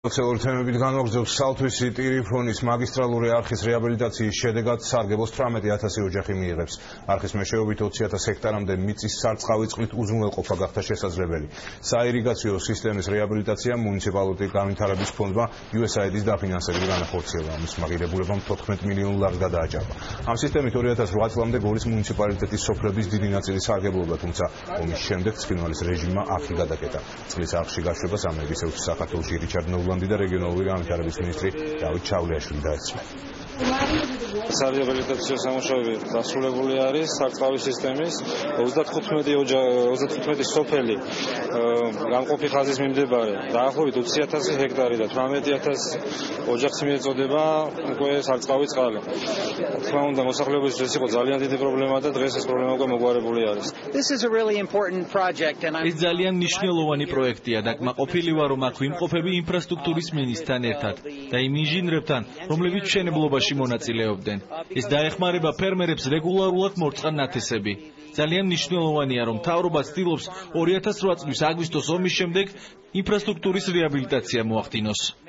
თემებით განვაგრძობთ სალთვისი ტირიფონის მაგისტრალური არხის რეაბილიტაციის შედეგად სარგებლობს 18,000 ოჯახი მიიღებს. არხის მეშვეობით 20,000 ჰექტარამდე მიწის სარწყავი წყლით უზრუნველყოფა გახდა შესაძლებელი. საირიგაციო სისტემის რეაბილიტაცია მუნიციპალური განვითარების ფონდმა USAID-ის დაფინანსებით განახორციელა. მის მაღირებულებამ 14 მილიონ ლარს გადააჭარბა. ამ სისტემით 2008 წლამდე გორის მუნიციპალიტეტის სოფლების დიდი ნაწილი სარგებლობდა, თუმცა ომის შემდეგ ცხინვალის რეჟიმმა არხი გადაკეტა. წლის არხში გაშვებას ამერიკის საქართველოში რიჩარდ ნოულანდი და რეგიონალური განვითარების მინისტრი დავით ჩავლეაშვილი დაესწრო. Საერთაშორისო სამუშაოები დასრულებული არის სარწყავი სისტემის 35 სოფელი გამყოფი ხაზის მიმდებარე დაახლოებით 20,000 ჰექტარი და 18,000 ოჯახს მიეწოდება უკვე სარწყავი წყალი. თქმა უნდა, მოსახლეობის ეს იყო ძალიან დიდი პრობლემა და დღეს ეს პრობლემა უკვე მოგვარებული არის. ეს ძალიან მნიშვნელოვანი პროექტია და კმაყოფილი ვარ, რომ აქ ვიმყოფები ინფრასტრუქტურის მინისტრთან ერთად და იმ ინჟინრებთან, რომლებიც მშენებლობაში მონაწილეობდნენ. ეს დაეხმარება ფერმერებს რეგულარულად მორწყან ნათესები. ძალიან მნიშვნელოვანია, რომ მთავრობა ცდილობს 2008 წლის აგვისტოს ომის შემდეგ ინფრასტრუქტურის რეაბილიტაცია მოახდინოს.